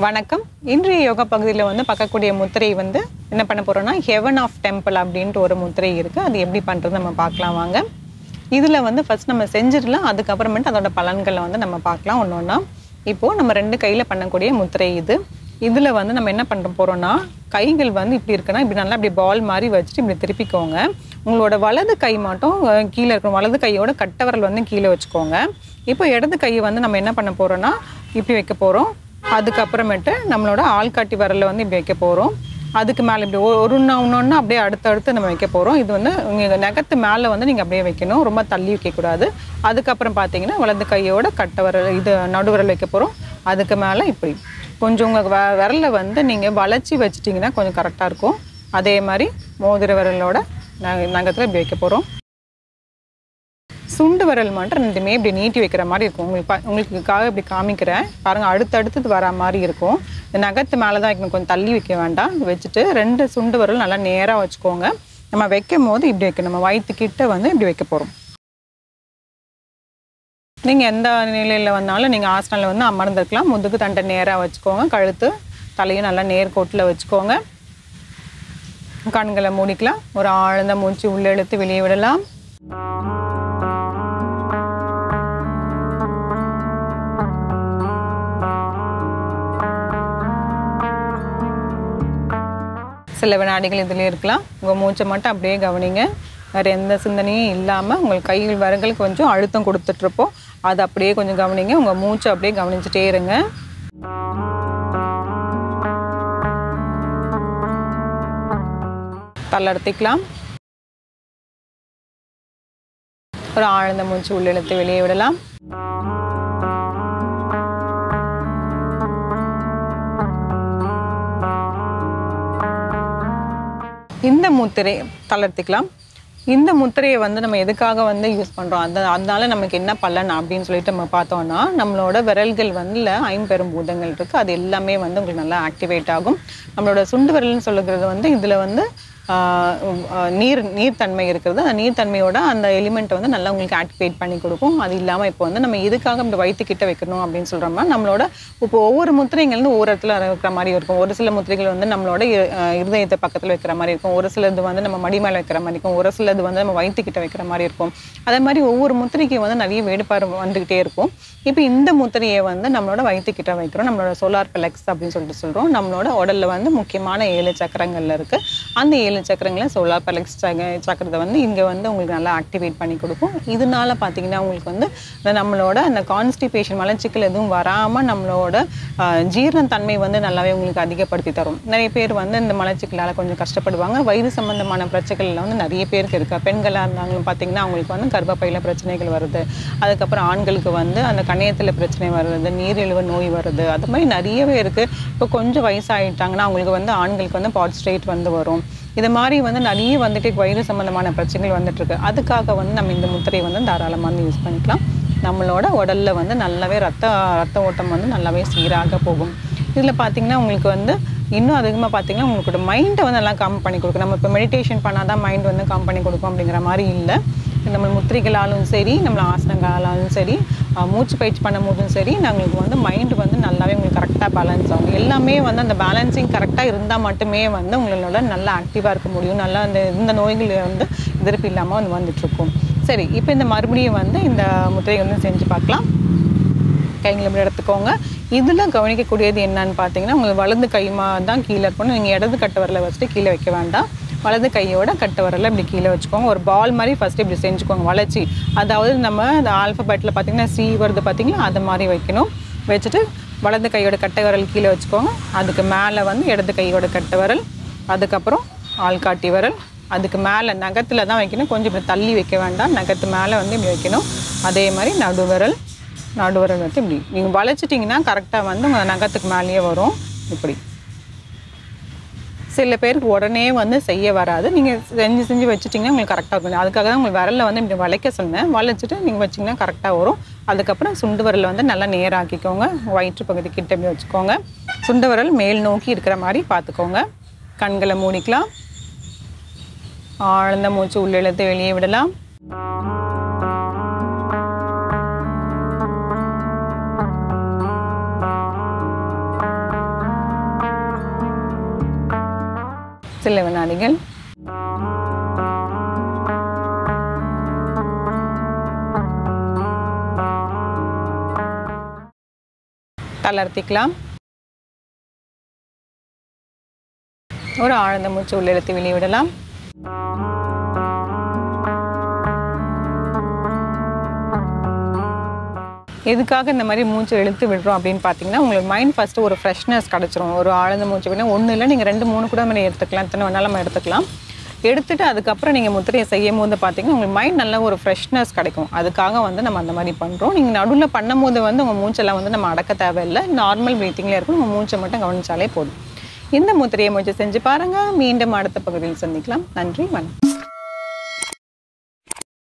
வணக்கம். இன்றைய யோகா பகுதியில் வந்து பார்க்கக்கூடிய முத்திரை வந்து என்ன பண்ண போகிறோம்னா ஹெவன் ஆஃப் டெம்பிள் அப்படின்ட்டு ஒரு முத்திரை இருக்குது. அது எப்படி பண்ணுறது நம்ம பார்க்கலாம் வாங்க. இதில் வந்து ஃபஸ்ட் நம்ம செஞ்சிடலாம், அதுக்கப்புறமேட்டு அதோட பலன்களை வந்து நம்ம பார்க்கலாம் ஒன்று ஒன்றா. இப்போது நம்ம 2 கையில் பண்ணக்கூடிய முத்திரை இது. இதில் வந்து நம்ம என்ன பண்ண போகிறோம்னா கைகள் வந்து இப்படி இருக்குன்னா இப்படி நல்லா இப்படி பால் மாதிரி வச்சுட்டு இப்படி திருப்பிக்கோங்க. உங்களோட வலது கை மட்டும் கீழே இருக்கணும். வலது கையோட கட்டவரல் வந்து கீழே வச்சுக்கோங்க. இப்போ இடது கையை வந்து நம்ம என்ன பண்ண போகிறோம்னா இப்படி வைக்க போகிறோம். அதுக்கப்புறமேட்டு நம்மளோட ஆள்காட்டி விரலில் வந்து இப்படி வைக்க போகிறோம். அதுக்கு மேலே இப்படி ஒன்று அப்படியே அடுத்தடுத்து நம்ம வைக்க போகிறோம். இது வந்து உங்கள் நகத்து மேலே வந்து நீங்கள் அப்படியே வைக்கணும், ரொம்ப தள்ளி வைக்கக்கூடாது. அதுக்கப்புறம் பார்த்தீங்கன்னா வலது கையோட கட்டை விரல் இது நடுவிரல் வைக்க போகிறோம். அதுக்கு மேலே இப்படி கொஞ்சம் உங்கள் விரலை வந்து நீங்கள் வளைச்சி வச்சிட்டிங்கன்னா கொஞ்சம் கரெக்டாக இருக்கும். அதே மாதிரி மோதிர விரலோட நகத்தில் இப்படி வைக்க போகிறோம். சுண்டு விரல் மட்டும் ரெண்டுமே இப்படி நீட்டி வைக்கிற மாதிரி இருக்கும். உங்களுக்காக இப்படி காமிக்கிறேன் பாருங்கள். அடுத்தடுத்து வர மாதிரி இருக்கும். இந்த நகத்து மேலே தான் வைக்கணும், கொஞ்சம் தள்ளி வைக்க வேண்டாம். வச்சுட்டு 2 சுண்டு விரல் நல்லா நேராக வச்சுக்கோங்க. நம்ம வைக்கும் போது இப்படி வைக்கணும். நம்ம வயிற்றுக்கிட்ட வந்து இப்படி வைக்க போகிறோம். நீங்கள் எந்த நிலையில் வந்தாலும் நீங்கள் ஆசனில் வந்து அமர்ந்துருக்கலாம். முதுகு தண்டை நேராக வச்சுக்கோங்க. கழுத்து தலையும் நல்லா நேர்கோட்டில் வச்சுக்கோங்க. கண்களை மூடிக்கலாம். ஒரு ஆழ்ந்த மூச்சு உள்ளே இழுத்து வெளியே விடலாம். சில வினாடிகள் இதில் இருக்கலாம். உங்கள் மூச்சை மட்டும் அப்படியே கவனிங்க. வேறு எந்த சிந்தனையும் இல்லாமல் உங்கள் கைகள் விரல்களுக்கு கொஞ்சம் அழுத்தம் கொடுத்துட்ருப்போம். அதை அப்படியே கொஞ்சம் கவனிங்க. உங்கள் மூச்சை அப்படியே கவனிச்சுட்டே இருங்க. தள்ளர்த்திக்கலாம். ஒரு ஆழ்ந்த மூச்சு உள்ளிழுத்து வெளியே விடலாம். இந்த முத்திரை தளர்த்திக்கலாம். இந்த முத்திரையை வந்து நம்ம எதுக்காக வந்து யூஸ் பண்ணுறோம், அதனால நமக்கு என்ன பலன் அப்படின்னு சொல்லிட்டு நம்ம பார்த்தோம்னா நம்மளோட விரல்கள் வந்து 50 பூதங்கள் இருக்குது. அது எல்லாமே வந்து உங்களுக்கு நல்லா ஆக்டிவேட் ஆகும். நம்மளோட சுண்டு விரல்னு சொல்லுறது வந்து இதில் வந்து நீர்த்தன்மை இருக்கிறது. அந்த நீர்த்தன்மையோட அந்த எலிமெண்ட்டை வந்து நல்லா உங்களுக்கு ஆக்டிவேட் பண்ணி கொடுக்கும். அது இல்லாமல் இப்போ வந்து நம்ம எதுக்காக இப்படி வயிற்றுக்கிட்ட வைக்கணும் அப்படின்னு சொல்கிறோம்னா நம்மளோட இப்போ ஒவ்வொரு முத்திரைகள் வந்து ஒவ்வொரு இடத்துல வைக்கிற மாதிரி இருக்கும். ஒரு சில முத்திரைகள் வந்து நம்மளோட இருதயத்தை பக்கத்தில் வைக்கிற மாதிரி இருக்கும். ஒரு சிலது வந்து நம்ம மடி மேலே வைக்கிற மாதிரி இருக்கும். ஒரு சிலது வந்து நம்ம வயிற்றுக்கிட்ட வைக்கிற மாதிரி இருக்கும். அதே மாதிரி ஒவ்வொரு முத்திரைக்கு வந்து நிறைய வேறுபாடு வந்துக்கிட்டே இருக்கும். இப்போ இந்த முத்திரையை வந்து நம்மளோட வயிற்றுக்கிட்ட வைக்கிறோம். நம்மளோட சோலார் பிளெக்ஸ் அப்படின்னு சொல்லிட்டு சொல்கிறோம். நம்மளோட உடலில் வந்து முக்கியமான 7 சக்கரங்கள்ல இருக்குது. அந்த 7 சக்கரங்களை சோலார் பிளெக்ஸ் சக்கரத்தை வந்து இங்கே வந்து உங்களுக்கு நல்லா ஆக்டிவேட் பண்ணி கொடுக்கும். இதனால பார்த்தீங்கன்னா உங்களுக்கு வந்து நம்மளோட அந்த கான்ஸ்டிபேஷன் மலச்சிக்கல் எதுவும் வராமல் நம்மளோட ஜீரணத்தன்மை வந்து நல்லாவே உங்களுக்கு அதிகப்படுத்தி தரும். நிறைய பேர் வந்து இந்த மலச்சிக்கலால் கொஞ்சம் கஷ்டப்படுவாங்க. வயிறு சம்பந்தமான பிரச்சனைகள் வந்து நிறைய பேருக்கு இருக்குது. பெண்களாக இருந்தாங்களும் பார்த்தீங்கன்னா அவங்களுக்கு வந்து கர்ப்பப்பையில் பிரச்சனைகள் வருது. அதுக்கப்புறம் ஆண்களுக்கு வந்து அந்த கணையத்தில் பிரச்சனை வருது, நீரிழிவு நோய் வருது. அது மாதிரி நிறையவே இருக்குது. இப்போ கொஞ்சம் வயசாகிட்டாங்கன்னா அவங்களுக்கு வந்து ஆண்களுக்கு வந்து பாட்ஸ்ட்ரேட் வந்து வரும். இது மாதிரி வந்து நிறைய வந்துட்டு வயிறு சம்மந்தமான பிரச்சனைகள் வந்துட்டுருக்கு. அதுக்காக வந்து நம்ம இந்த முத்திரையை வந்து தாராளமாக வந்து யூஸ் பண்ணிக்கலாம். நம்மளோட உடலில் வந்து நல்லாவே ரத்த ஓட்டம் வந்து நல்லாவே சீராக போகும். இதில் பார்த்திங்கன்னா உங்களுக்கு வந்து இன்னும் அதிகமாக பார்த்திங்கன்னா உங்களோட மைண்டை வந்து நல்லா காம் பண்ணி கொடுக்கும். நம்ம இப்போ மெடிடேஷன் பண்ணால் தான் மைண்ட் வந்து காம் பண்ணி கொடுக்கும் அப்படிங்கிற மாதிரி இல்லை. நம்ம முத்திரைகளாலும் சரி, நம்மள ஆசனங்களாலும் சரி, மூச்சு பயிற்சி பண்ணும் போதும் சரி, நாங்களுக்கு வந்து மைண்டு வந்து நல்லாவே உங்களுக்கு கரெக்டாக பேலன்ஸ் ஆகும். எல்லாமே வந்து அந்த பேலன்சிங் கரெக்டாக இருந்தால் மட்டுமே வந்து உங்களோட நல்லா ஆக்டிவாக இருக்க முடியும். நல்லா இந்த நோய்கள் வந்து எதிர்ப்பு இல்லாமல் வந்து வந்துட்டுருக்கும். சரி, இப்போ இந்த மறுபடியும் வந்து இந்த முத்திரையை வந்து செஞ்சு பார்க்கலாம். கைங்களை இப்படி எடுத்துக்கோங்க. இதில் கவனிக்கக்கூடியது என்னன்னு பார்த்தீங்கன்னா உங்களுக்கு வலது கைமா தான் கீழே இருக்கணும். நீங்கள் இடது கட்டை விரலை வச்சுட்டு கீழே வைக்க வேண்டாம். வலது கையோட கட்டை விரலை இப்படி கீழே வச்சுக்கோங்க. ஒரு பால் மாதிரி ஃபஸ்ட்டு இப்படி செஞ்சுக்கோங்க வளைச்சி. அதாவது நம்ம இந்த ஆல்ஃபபெட்டில் பார்த்தீங்கன்னா சி வருது பார்த்தீங்களா, அது மாதிரி வைக்கணும். வச்சுட்டு வலது கையோட கட்டை விரல் கீழே வச்சுக்கோங்க. அதுக்கு மேலே வந்து இடது கையோட கட்டை விரல், அதுக்கப்புறம் ஆள்காட்டி விரல், அதுக்கு மேலே நகத்தில் தான் வைக்கணும். கொஞ்சம் இப்படி தள்ளி வைக்க வேண்டாம். நகத்து மேலே வந்து இப்படி வைக்கணும். அதே மாதிரி நடுவிரல் வந்து இப்படி நீங்கள் வளைச்சிட்டிங்கன்னா கரெக்டாக வந்து உங்கள் நகத்துக்கு மேலேயே வரும். இப்படி சில பேருக்கு உடனே வந்து செய்ய வராது. நீங்கள் செஞ்சு வச்சுட்டிங்கன்னா உங்களுக்கு கரெக்டாக இருக்கும். அதுக்காக தான் உங்களுக்கு விரலில் வந்து இப்படி வளைக்க சொன்னேன். வளைச்சிட்டு நீங்கள் வச்சிங்கன்னா கரெக்டாக வரும். அதுக்கப்புறம் சுண்டு விரல் வந்து நல்லா நேராக்கிக்கோங்க. வயிற்று பகுதி கிட்ட இப்படி வச்சுக்கோங்க. சுண்டு விரல் மேல் நோக்கி இருக்கிற மாதிரி பார்த்துக்கோங்க. கண்களை மூடிக்கலாம். ஆழ்ந்த மூச்சு உள்ளிழுத்து வெளியே விடலாம். சில வினாடிகள். தளர்த்திக்கலாம். ஒரு ஆழ்ந்த மூச்சு உள்ளிழுத்து வெளிவிடலாம். எதுக்காக இந்த மாதிரி மூச்சு இழுத்து விடுறோம் அப்படின்னு பார்த்தீங்கன்னா, உங்களுக்கு மைண்ட் ஃபஸ்ட்டு ஒரு ஃப்ரெஷ்னஸ் கிடச்சிரும். ஒரு ஆழ்ந்த மூச்சு விட ஒன்றும் இல்லை, நீங்கள் 2 3 கூட மாதிரி எடுத்துக்கலாம். எத்தனை வேணாலும் நம்ம எடுத்துக்கலாம். எடுத்துட்டு அதுக்கப்புறம் நீங்கள் முத்திரையை செய்யும் போது பார்த்தீங்கன்னா உங்களுக்கு மைண்ட் நல்ல ஒரு ஃப்ரெஷ்னஸ் கிடைக்கும். அதுக்காக நம்ம அந்த மாதிரி பண்ணுறோம். நீங்கள் நடுவில் பண்ணும்போது உங்கள் மூச்செல்லாம் நம்ம அடக்க தேவையில்லை. நார்மல் ப்ரீத்திங்லேயே இருக்கும். உங்கள் மூச்சை மட்டும் கவனிச்சாலே போதும். இந்த முத்திரையை முயற்சி செஞ்சு பாருங்கள். மீண்டும் அடுத்த பகுதியில் சந்திக்கலாம். நன்றி, வணக்கம்.